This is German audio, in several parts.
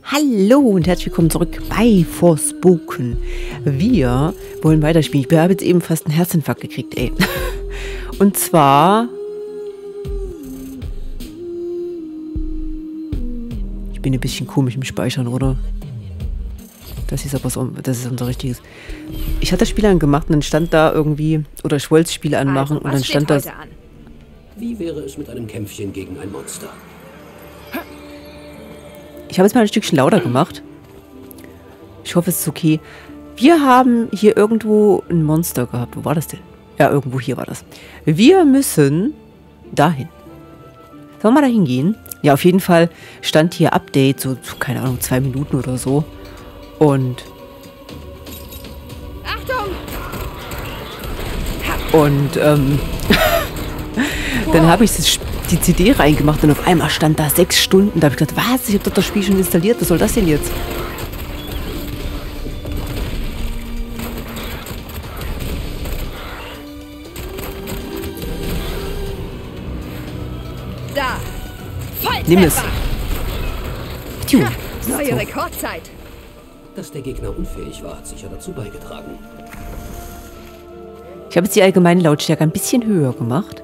Hallo und herzlich willkommen zurück bei Forspoken. Wir wollen weiterspielen. Ich habe jetzt eben fast einen Herzinfarkt gekriegt, ey. Und zwar... Ich bin ein bisschen komisch im Speichern, oder? Das ist aber so, das ist unser richtiges... Ich hatte das Spiel angemacht und dann stand da irgendwie... Oder ich wollte das Spiel anmachen und dann stand da... Wie wäre es mit einem Kämpfchen gegen ein Monster? Ich habe jetzt mal ein Stückchen lauter gemacht. Ich hoffe, es ist okay. Wir haben hier irgendwo ein Monster gehabt. Wo war das denn? Ja, irgendwo hier war das. Wir müssen dahin. Sollen wir da hingehen? Ja, auf jeden Fall stand hier Update, so, keine Ahnung, 2 Minuten oder so. Und... Achtung! Und, dann habe ich die CD reingemacht und auf einmal stand da 6 Stunden. Da habe ich gedacht, was? Ich habe doch das Spiel schon installiert. Was soll das denn jetzt? Da! Nimm es. Tju. Neue Rekordzeit. Dass der Gegner unfähig war, hat sicher dazu beigetragen. Ich habe jetzt die allgemeine Lautstärke ein bisschen höher gemacht.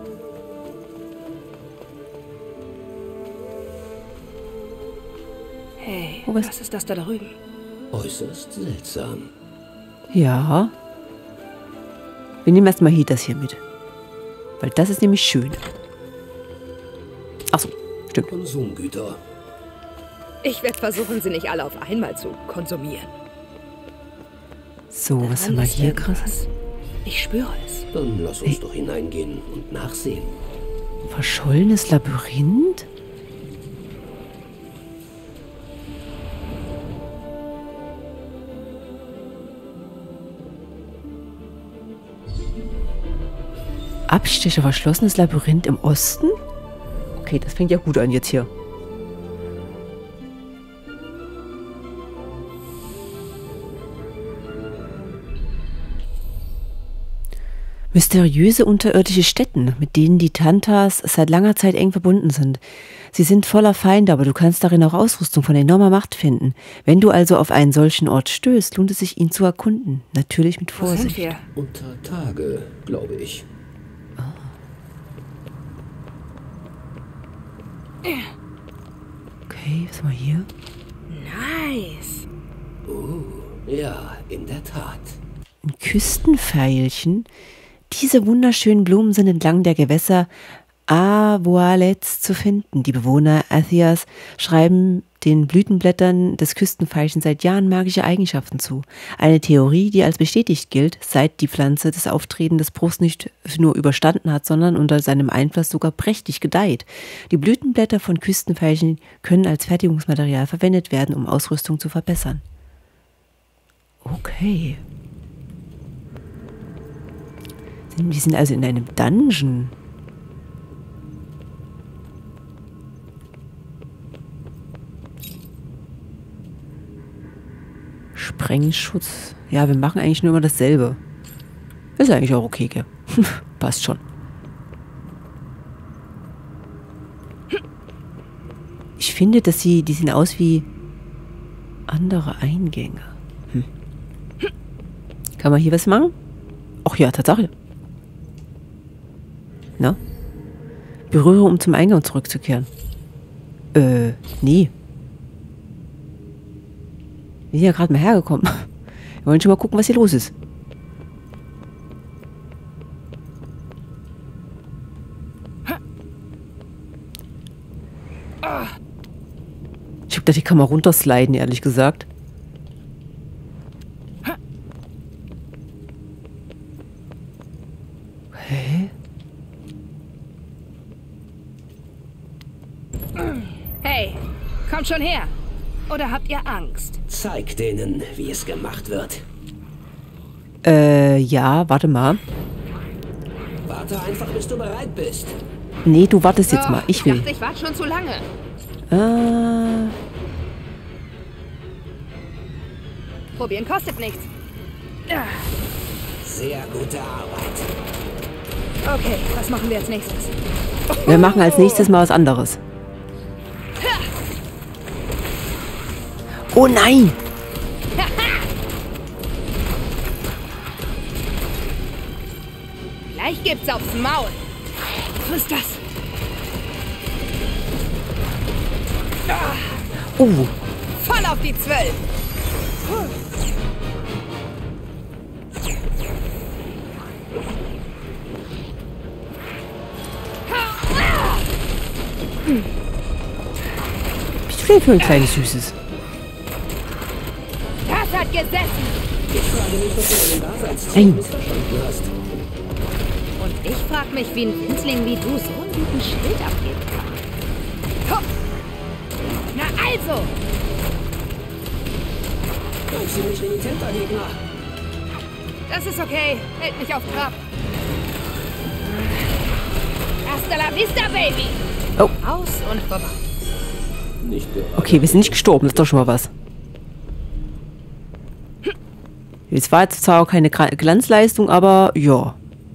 Hey, oh, was ist das da drüben? Äußerst seltsam. Ja. Wir nehmen erstmal hier das hier mit. Weil das ist nämlich schön. Achso, stimmt. Konsumgüter. Ich werde versuchen, sie nicht alle auf einmal zu konsumieren. So, was haben wir hier krasses? Ich spüre es. Dann lass uns doch hineingehen und nachsehen. Verschollenes Labyrinth? Abstecher, verschlossenes Labyrinth im Osten? Okay, das fängt ja gut an jetzt hier. Mysteriöse unterirdische Stätten, mit denen die Tantas seit langer Zeit eng verbunden sind. Sie sind voller Feinde, aber du kannst darin auch Ausrüstung von enormer Macht finden. Wenn du also auf einen solchen Ort stößt, lohnt es sich, ihn zu erkunden. Natürlich mit Vorsicht. Unter Tage, glaube ich. Okay, was haben wir hier? Nice. Ja, in der Tat. Ein Küstenveilchen. Diese wunderschönen Blumen sind entlang der Gewässer Avoalets zu finden. Die Bewohner Athias schreiben den Blütenblättern des Küstenveilchens seit Jahren magische Eigenschaften zu. Eine Theorie, die als bestätigt gilt, seit die Pflanze das Auftreten des Bruchs nicht nur überstanden hat, sondern unter seinem Einfluss sogar prächtig gedeiht. Die Blütenblätter von Küstenveilchen können als Fertigungsmaterial verwendet werden, um Ausrüstung zu verbessern. Okay. Wir sind also in einem Dungeon. Sprengschutz. Ja, wir machen eigentlich nur immer dasselbe. Ist eigentlich auch okay, gell? Passt schon. Ich finde, dass die sehen aus wie andere Eingänge. Kann man hier was machen? Ach ja, Tatsache. Na? Berühre, um zum Eingang zurückzukehren. Nee. Wir sind ja gerade mal hergekommen. Wir wollen schon mal gucken, was hier los ist. Ich hab da die Kamera runtersliden, ehrlich gesagt. Hä? Hey, kommt schon her. Oder habt ihr Angst? Zeig denen, wie es gemacht wird. Ja, warte mal. Warte einfach, bis du bereit bist. Nee, du wartest jetzt mal. Ich will. Ich dachte, ich warte schon zu lange. Probieren kostet nichts. Sehr gute Arbeit. Okay, was machen wir als nächstes? Wir machen als nächstes mal was anderes. Oh nein! Gleich gibt's aufs Maul. Was ist das? Oh, Voll auf die 12. bist du denn für ein kleines Süßes? Das hat gesessen. Ich frage mich, was du an den Daseinszweck Nein. missverstanden hast. Und ich frag mich, wie ein Winzling wie du so einen guten Schild abgeben kann. Ho! Na also! Ein ziemlich renitenter Gegner. Das ist okay. Hält mich auf Trab. Hasta la vista, Baby! Oh. Aus und vorbei. Nicht gerade. Okay, wir sind nicht gestorben, das ist doch schon mal was. Es war jetzt zwar auch keine Glanzleistung, aber ja.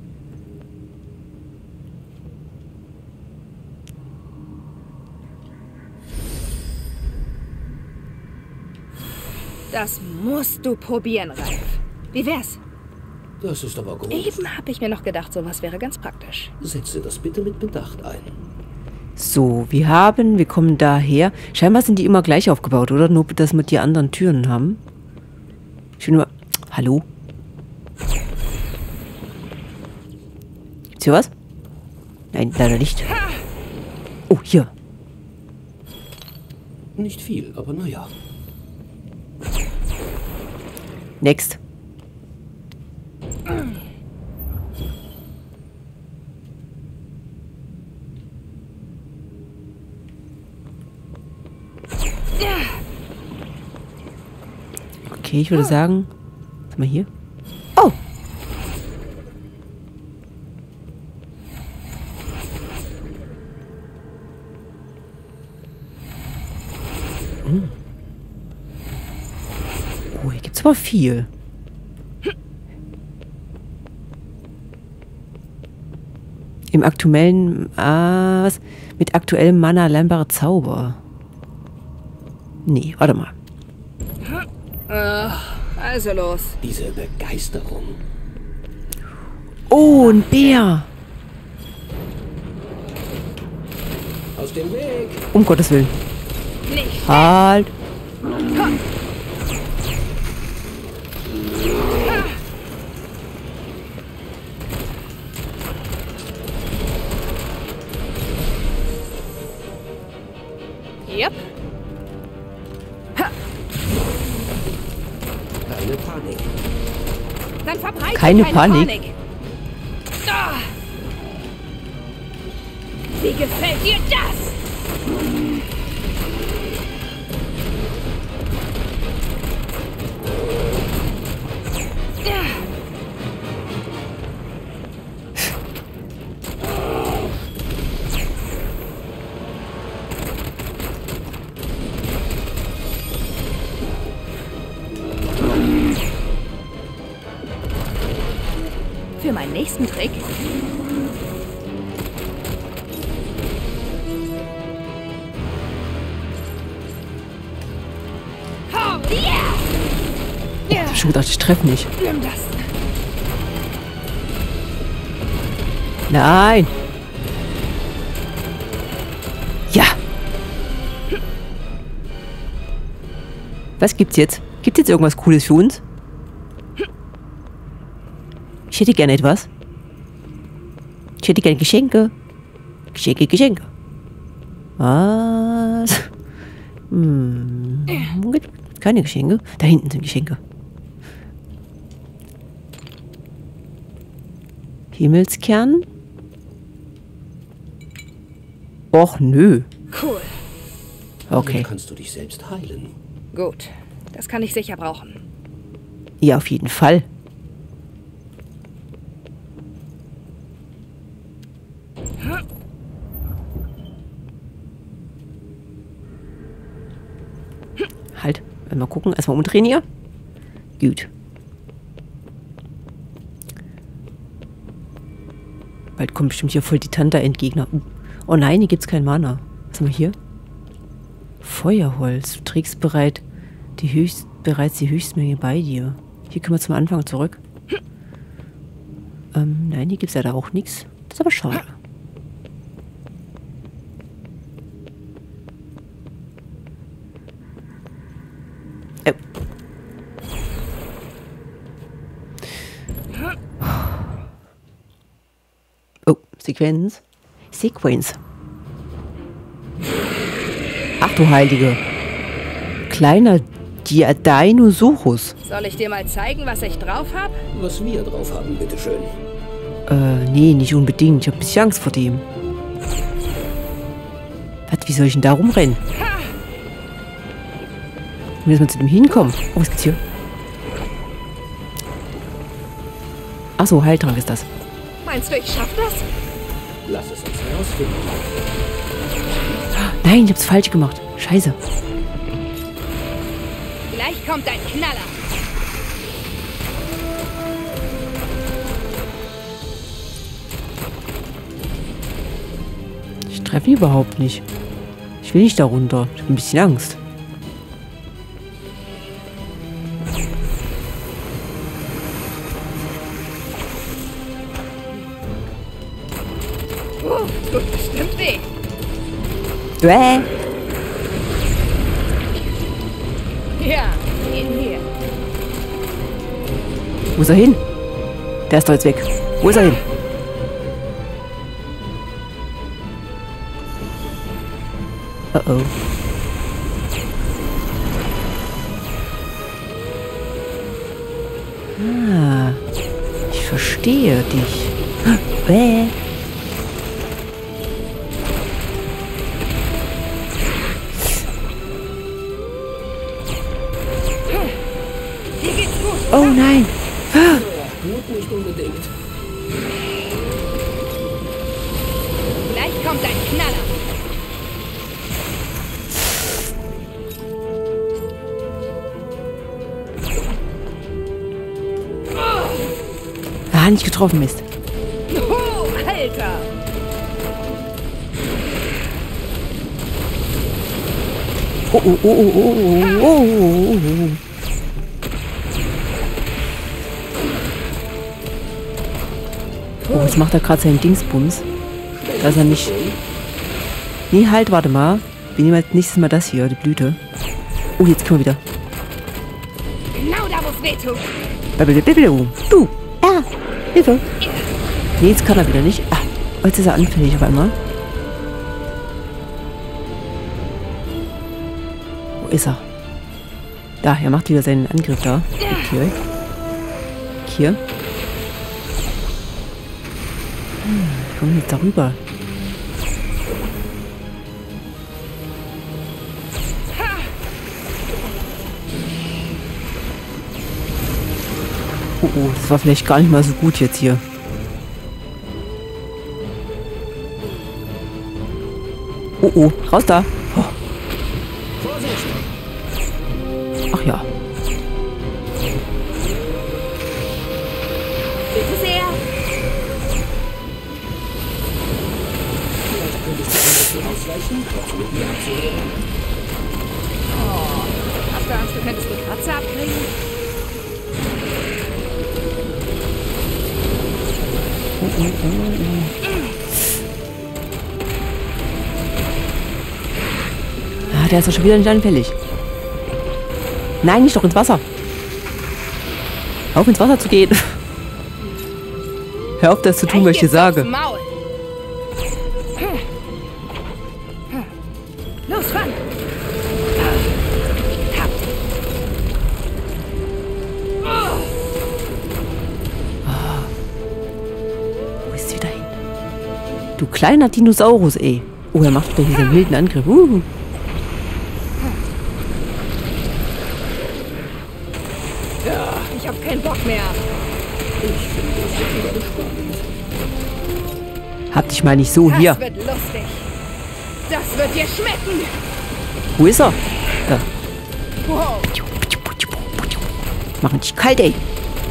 Das musst du probieren, Ralf. Wie wär's? Das ist aber gut. Eben habe ich mir noch gedacht, sowas wäre ganz praktisch. Setze das bitte mit Bedacht ein. So, wir kommen daher. Scheinbar sind die immer gleich aufgebaut, oder? Nur, dass wir die anderen Türen haben. Schön mal. Hallo? Gibt's hier was? Nein, leider nicht. Oh, hier. Nicht viel, aber naja. Next. Okay, ich würde sagen, was haben wir hier? Oh! Oh, hier gibt's aber viel. Im aktuellen, was? Mit aktuellem Mana erlernbare Zauber. Nee, warte mal. Also los. Diese Begeisterung. Oh, ein Bär. Aus dem Weg. Um Gottes Willen. Nicht. Halt. Yep. Keine Panik. Dann verbreite Keine Panik. Ah. Wie gefällt dir das? Für meinen nächsten Trick. Oh, yeah! Ich hab schon gedacht, ich treffe nicht. Nimm das. Nein. Ja. Was gibt's jetzt? Gibt's jetzt irgendwas Cooles für uns? Ich hätte gerne etwas. Ich hätte gerne Geschenke. Geschenke, Geschenke. Was? Keine Geschenke. Da hinten sind Geschenke. Himmelskern. Och, nö. Cool. Okay. Hier kannst du dich selbst heilen. Gut. Das kann ich sicher brauchen. Ja, auf jeden Fall. Halt, mal gucken. Erstmal umdrehen hier. Gut. Bald kommt bestimmt hier voll die Tanta-Endgegner. Oh nein, hier gibt's kein Mana. Was haben wir hier? Feuerholz. Du trägst bereit Bereits die Höchstmenge bei dir. Hier können wir zum Anfang zurück. Nein, hier gibt es leider auch nichts. Das ist aber schade. Oh, Sequenz. Ach du Heilige. Kleiner Dinosaurus. Soll ich dir mal zeigen, was ich drauf hab? Was wir drauf haben, bitteschön. Nee, nicht unbedingt. Ich hab ein bisschen Angst vor dem. Was, wie soll ich denn da rumrennen? Wie soll man zu dem hinkommen? Oh, was gibt's hier? Ach so, Heiltrank ist das. Meinst du, ich schaff das? Lass es uns herausfinden. Nein, ich hab's falsch gemacht. Scheiße. Gleich kommt ein Knaller. Ich treffe ihn überhaupt nicht. Ich will nicht da runter. Ich habe ein bisschen Angst. Tut bestimmt weh. Ja, in hier. Wo ist er hin? Der ist doch jetzt weg. Wo ist er hin? Oh oh. Ah, ich verstehe dich. Hier geht's gut. Oh nein. Gut, nicht unbedingt. Gleich kommt ein Knaller. Ah, nicht getroffen, Mist. Oh, Alter. Oh, oh, oh, oh, oh, oh, oh, oh. Oh, jetzt macht er gerade seinen Dingsbums. Dass er nicht... Nee, halt, warte mal. Wir nehmen als nächstes mal das hier, die Blüte. Oh, jetzt können wir wieder. Genau da, wo's weh tut. Du! Ah! Hilfe! Nee, jetzt kann er wieder nicht. Ah, jetzt ist er anfällig auf einmal. Wo ist er? Da, er macht wieder seinen Angriff da. Okay. Hier. Kommen wir jetzt darüber? Oh, oh, das war vielleicht gar nicht mal so gut jetzt hier. Oh, oh, raus da. Oh. Ach ja. Bitte sehr. Vielleicht könntest du ein bisschen ausweichen, um mit mir abzuhören. Oh, hast du Angst, du könntest die Kratzer abkriegen? Ah, der ist doch schon wieder nicht anfällig. Nein, nicht doch ins Wasser. Auf ins Wasser zu gehen. Hör auf, das zu tun, was ich dir sage. Maul. Los, fang! Wo ist sie wieder hin? Du kleiner Dinosaurus, ey. Oh, er macht wieder diesen wilden Angriff. Ich hab keinen Bock mehr. Ich finde es wieder spannend. Hab dich mal nicht so hier. Das wird lustig. Das wird dir schmecken. Wo ist er? Da. Wow. Machen dich kalt, ey.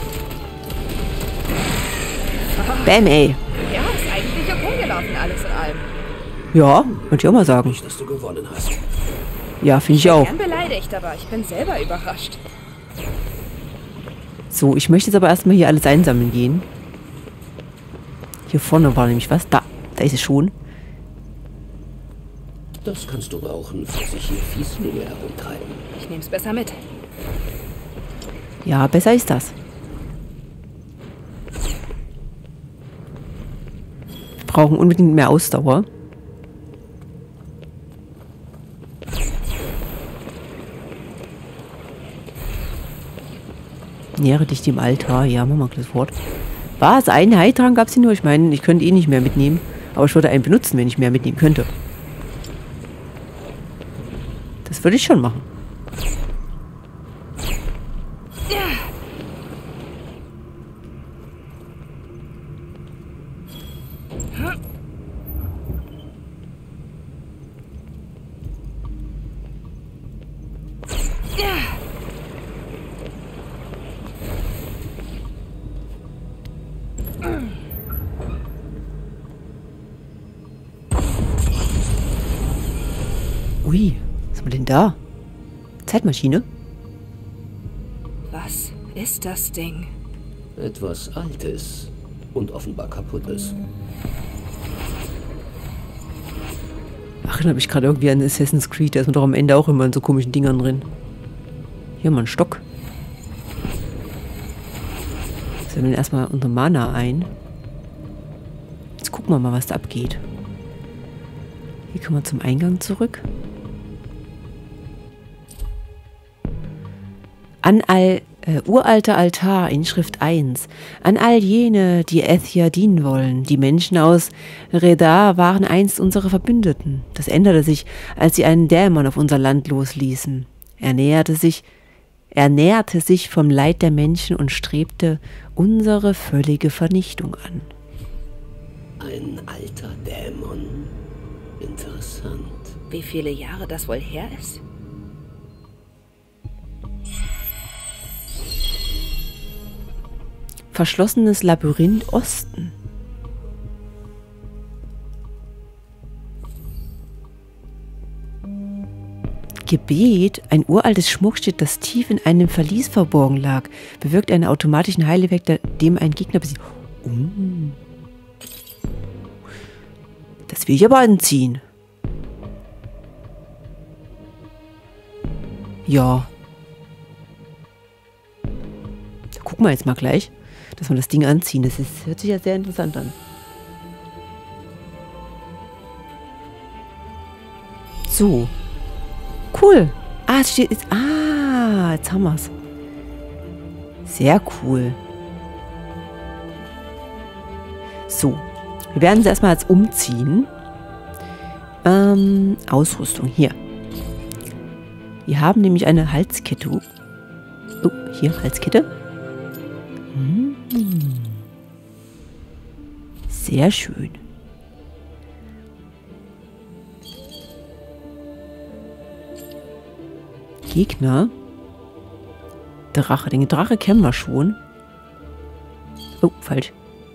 Bäm, ey. Ja, ist eigentlich okay gelaufen, alles in allem. Ja, würde ich auch mal sagen. Nicht, dass du gewonnen hast. Ja, finde ich auch. Ich bin gern beleidigt, aber ich bin selber überrascht. So, ich möchte jetzt aber erstmal hier alles einsammeln gehen. Hier vorne war nämlich was. Da ist es schon. Das kannst du brauchen, falls sich hier Fieslinge herumtreiben. Ich nehm's besser mit. Ja, besser ist das. Wir brauchen unbedingt mehr Ausdauer. Nähere dich dem Altar. Ja, machen wir das Wort. Was? Einen Heiltrank gab es hier nur? Ich meine, ich könnte eh nicht mehr mitnehmen. Aber ich würde einen benutzen, wenn ich mehr mitnehmen könnte. Das würde ich schon machen. Ui, was haben wir denn da? Zeitmaschine? Was ist das Ding? Etwas Altes und offenbar Kaputtes. Ach, erinnere mich gerade irgendwie an Assassin's Creed. Da ist man doch am Ende auch immer in so komischen Dingern drin. Hier mal ein Stock. Sammeln erstmal unsere Mana ein. Jetzt gucken wir mal, was da abgeht. Hier kommen wir zum Eingang zurück. An uralter Altar, Inschrift 1. An all jene, die Ethia dienen wollen. Die Menschen aus Redar waren einst unsere Verbündeten. Das änderte sich, als sie einen Dämon auf unser Land losließen. Er näherte sich vom Leid der Menschen und strebte unsere völlige Vernichtung an. Ein alter Dämon. Interessant. Wie viele Jahre das wohl her ist? Verschlossenes Labyrinth Osten. Gebet, ein uraltes Schmuckstück, das tief in einem Verlies verborgen lag, bewirkt einen automatischen Heileffekt, dem ein Gegner besiegt. Das will ich aber anziehen. Ja. Da gucken wir jetzt mal gleich, dass wir das Ding anziehen. Das hört sich ja sehr interessant an. So. Cool. Ah, es steht jetzt. Ah, jetzt haben wir es. Sehr cool. So. Wir werden es erstmal jetzt umziehen. Ausrüstung. Hier. Wir haben nämlich eine Halskette. Oh, hier, Halskette. Sehr schön. Gegner. Drache. Den Drache kennen wir schon. Oh, falsch.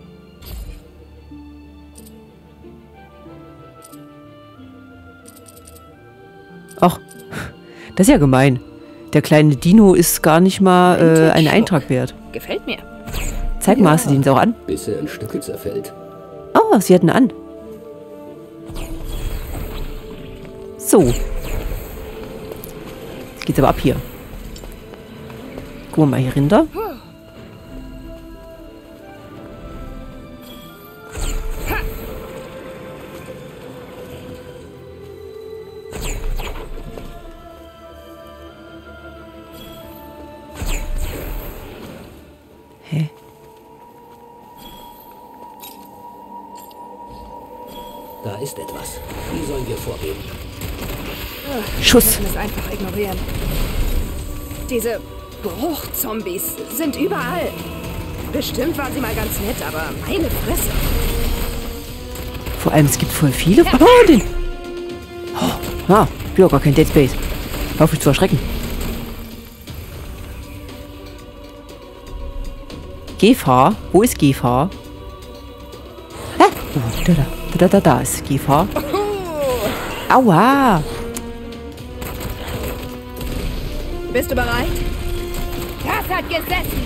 Ach, das ist ja gemein. Der kleine Dino ist gar nicht mal einen Eintrag wert. Gefällt mir. Zeig mal, hast du den auch an? Bis er in Stücke zerfällt. Oh, sie hatten an. So. Jetzt geht's aber ab hier. Gucken wir mal hier runter. Hä? Da ist etwas. Wie sollen wir vorgehen? Schuss. Wir müssen es einfach ignorieren. Diese Bruchzombies sind überall. Bestimmt waren sie mal ganz nett, aber meine Fresse. Vor allem, es gibt voll viele. Oh, den. Oh, ah, ich will auch gar kein Dead Space. Hör auf mich zu erschrecken. Gefahr? Wo ist Gefahr? Ah, oh, da ist Gefahr. Aua! Bist du bereit? Das hat gesessen.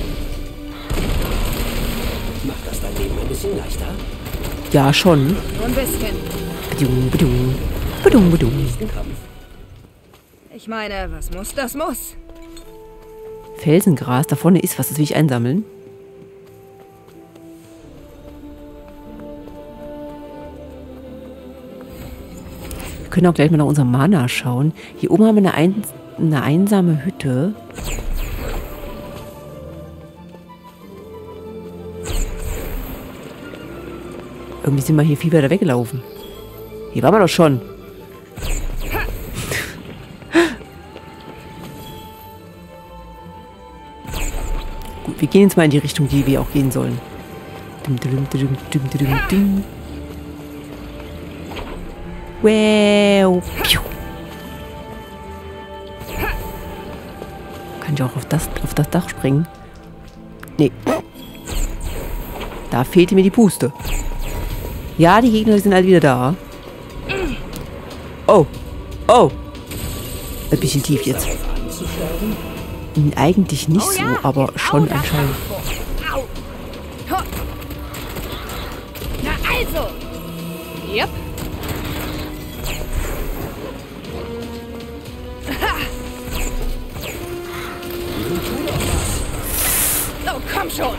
Macht das dein Leben ein bisschen leichter? Ja, schon. Nur ein bisschen. Bedung, bedung. Bedung, bedung. Nächsten Kampf. Ich meine, was muss, das muss. Felsengras, da vorne ist was, das will ich einsammeln. Wir können auch gleich mal nach unserem Mana schauen. Hier oben haben wir eine einsame Hütte. Irgendwie sind wir hier viel weiter weggelaufen. Hier waren wir doch schon. Gut, wir gehen jetzt mal in die Richtung, die wir auch gehen sollen. Wow. Kann ich auch auf das Dach springen? Nee. Da fehlte mir die Puste. Ja, die Gegner sind alle wieder da. Oh. Oh. Ein bisschen tief jetzt. Eigentlich nicht so, aber schon anscheinend. Au. Ho. Na also. Yep. Oh, komm schon.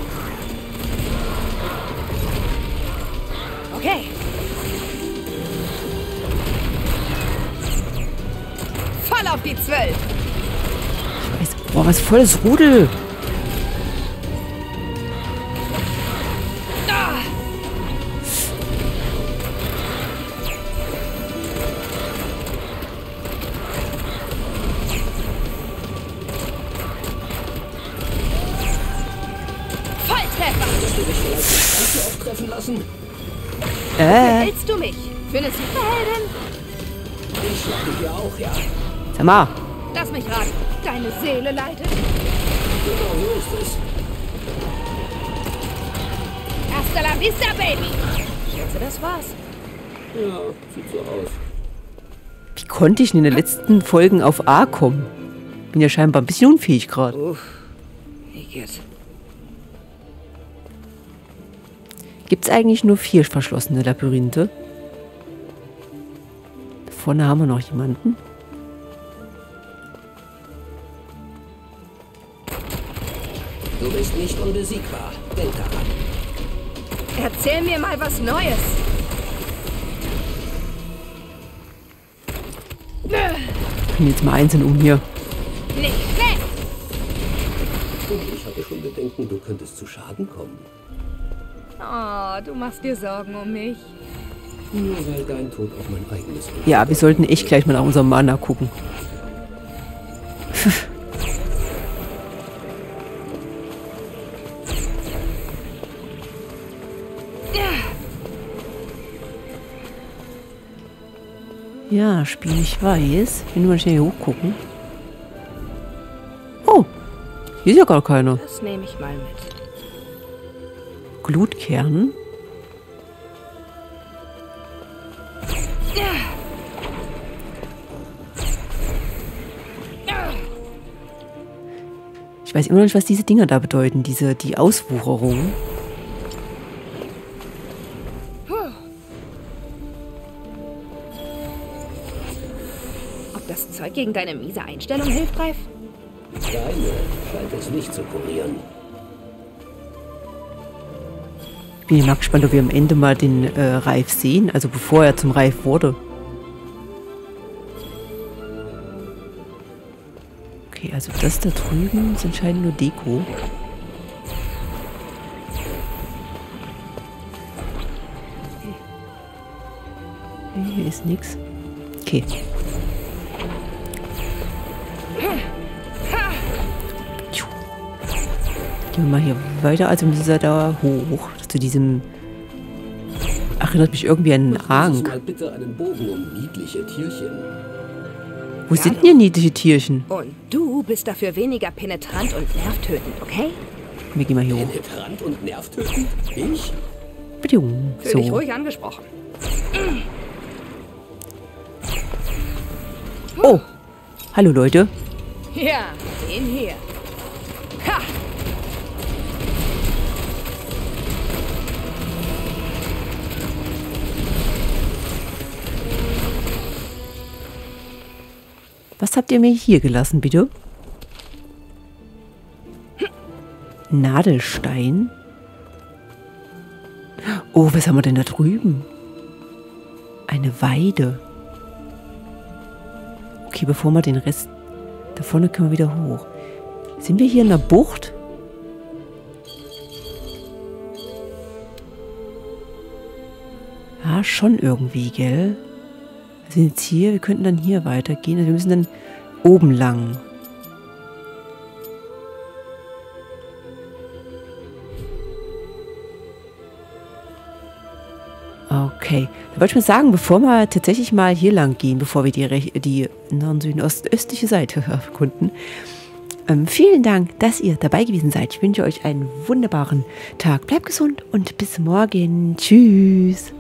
Okay. Voll auf die 12. Ich weiß, boah, was volles Rudel. Ah. Volltreffer. Hast du dich vielleicht nicht ganz so oft treffen lassen? Hältst du mich für eine Superheldin? Ich schlage dir auch, ja. Sag mal. Lass mich raten. Deine Seele leidet. Genau so ist es. Hasta la vista, Baby. Ich schätze, das war's. Ja, sieht so aus. Wie konnte ich in den letzten Folgen auf A kommen? Bin ja scheinbar ein bisschen unfähig gerade. Uff. Igitt. Gibt es eigentlich nur 4 verschlossene Labyrinthe? Vorne haben wir noch jemanden. Du bist nicht unbesiegbar. Denk daran. Erzähl mir mal was Neues. Ich bin jetzt mal einzeln um hier. Nicht schlecht. Und ich hatte schon Bedenken, du könntest zu Schaden kommen. Oh, du machst dir Sorgen um mich. Nur weil dein Tod auf mein eigenes Glück. Ja, wir sollten echt gleich mal nach unserem Mana gucken. Ja, Spiel, ich weiß. Wenn wir mal schnell hier hochgucken. Oh, hier ist ja gar keiner. Das nehme ich mal mit. Glutkern. Ich weiß immer noch nicht, was diese Dinger da bedeuten, die Auswucherung. Ob das Zeug gegen deine miese Einstellung hilft, Reif? Deine scheint es nicht zu kurieren. Bin ja mal gespannt, ob wir am Ende mal den Reif sehen, also bevor er zum Reif wurde. Okay, also das da drüben ist anscheinend nur Deko. Hier ist nichts. Okay. Gehen wir mal hier weiter, also müssen wir da hoch, zu diesem... Erinnert mich irgendwie an einen Ank. Ank. Mal bitte einen Bogen um niedliche Tierchen. Wo sind denn hier niedliche Tierchen? Und du bist dafür weniger penetrant und nervtötend, okay? Wir gehen mal hier hoch. Penetrant und nervtötend? Ich? Bedung. Fühl dich So. ruhig angesprochen. Oh, hallo Leute. Ja, den hier. Ha! Was habt ihr mir hier gelassen, bitte? Nadelstein? Oh, was haben wir denn da drüben? Eine Weide. Okay, bevor wir den Rest... Da vorne können wir wieder hoch. Sind wir hier in der Bucht? Ja, schon irgendwie, gell? Wir sind jetzt hier, wir könnten dann hier weitergehen. Also wir müssen dann oben lang. Okay, da wollte ich mal sagen, bevor wir tatsächlich mal hier lang gehen, bevor wir die Norden, Süden, östliche Seite erkunden. Vielen Dank, dass ihr dabei gewesen seid. Ich wünsche euch einen wunderbaren Tag. Bleibt gesund und bis morgen. Tschüss.